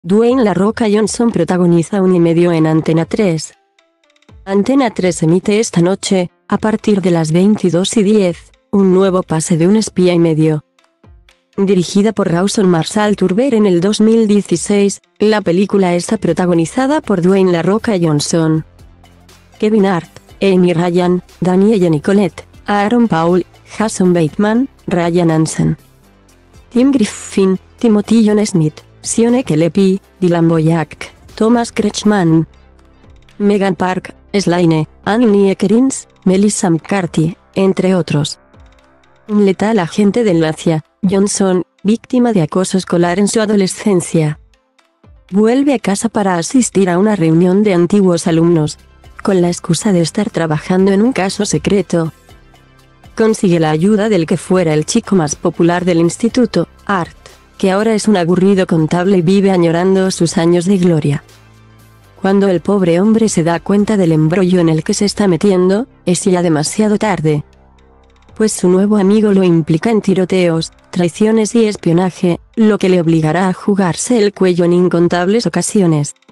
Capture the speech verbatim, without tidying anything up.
Dwayne La Roca Johnson protagoniza Un y medio en Antena tres. Antena tres emite esta noche, a partir de las veintidós y diez, un nuevo pase de Un espía y medio. Dirigida por Rawson Marshall Turber en el dos mil dieciséis, la película está protagonizada por Dwayne La Roca Johnson, Kevin Hart, Amy Ryan, Danielle Nicolette, Aaron Paul, Jason Bateman, Ryan Hansen, Tim Griffin, Timothy John Smith, Sione Kelepi, Dylan Boyack, Thomas Kretschmann, Megan Park, Slaine, Annie Ekerins, Melissa McCarthy, entre otros. Un letal agente de la C I A, Johnson, víctima de acoso escolar en su adolescencia, vuelve a casa para asistir a una reunión de antiguos alumnos, con la excusa de estar trabajando en un caso secreto. Consigue la ayuda del que fuera el chico más popular del instituto, Art, que ahora es un aburrido contable y vive añorando sus años de gloria. Cuando el pobre hombre se da cuenta del embrollo en el que se está metiendo, es ya demasiado tarde. Pues su nuevo amigo lo implica en tiroteos, traiciones y espionaje, lo que le obligará a jugarse el cuello en incontables ocasiones.